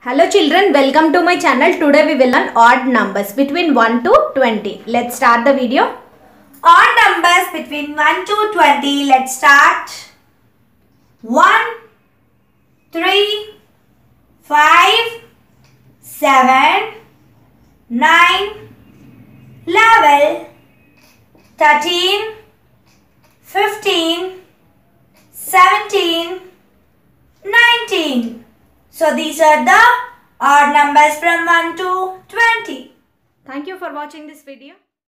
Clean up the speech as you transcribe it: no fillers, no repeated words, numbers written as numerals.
Hello children, welcome to my channel. Today we will learn odd numbers between 1 to 20. Let's start the video. Odd numbers between 1 to 20. Let's start. 1, 3, 5, 7, 9, 11, 13, 15, 17, 19. So these are the odd numbers from 1 to 20. Thank you for watching this video.